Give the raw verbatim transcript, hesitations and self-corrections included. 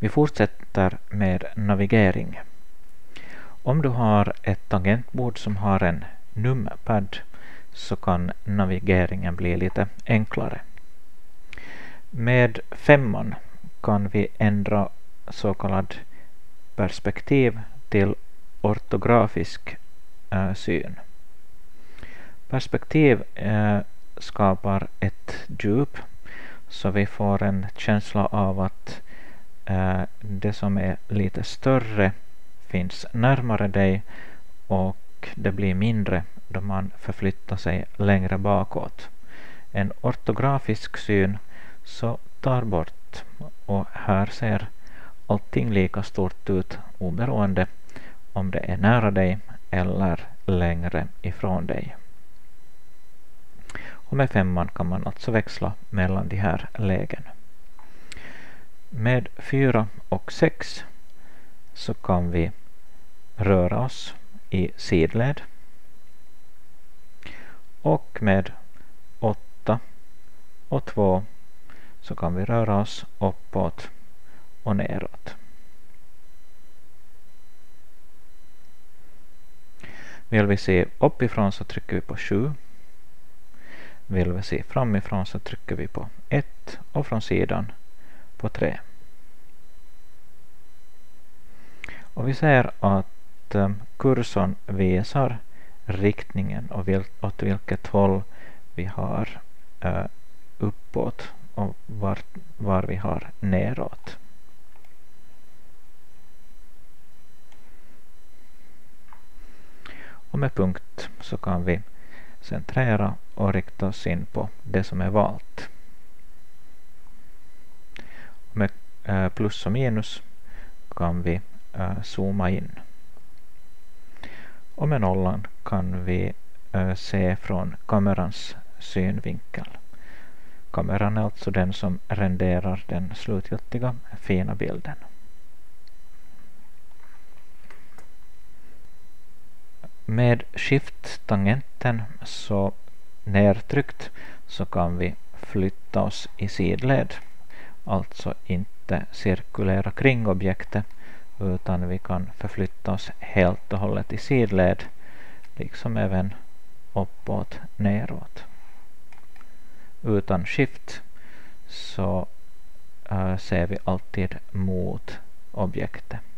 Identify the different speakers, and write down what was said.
Speaker 1: Vi fortsätter med navigering. Om du har ett tangentbord som har en numpad så kan navigeringen bli lite enklare. Med femman kan vi ändra så kallad perspektiv till ortografisk äh, syn. Perspektiv äh, skapar ett djup så vi får en känsla av att äh, det som är lite större finns närmare dig och det blir mindre då man förflyttar sig längre bakåt. En ortografisk syn så tar bort och här ser allting lika stort ut oberoende om det är nära dig eller längre ifrån dig. Och med femman kan man alltså växla mellan de här lägen. Med fyra och sex så kan vi röra oss i sidled. Och med åtta och två så kan vi röra oss uppåt och neråt. Vill vi se uppifrån så trycker vi på sju. Vill vi se framifrån så trycker vi på ett och från sidan på tre. Och vi ser att um, kursorn visar riktningen och vil- åt vilket håll vi har uh, uppåt och var, var vi har neråt. Och med punkt så kan vi centrera och rikta oss in på det som är valt. Med uh, plus och minus kan vi uh, zooma in. Och med nollan kan vi uh, se från kamerans synvinkel. Kameran är alltså den som renderar den slutgiltiga fina bilden. Med shift-tangenten så nedtryckt så kan vi flytta oss i sidled. Alltså inte cirkulera kring objektet utan vi kan förflytta oss helt och hållet i sidled liksom även uppåt, neråt. Utan shift så uh, ser vi alltid mot objektet.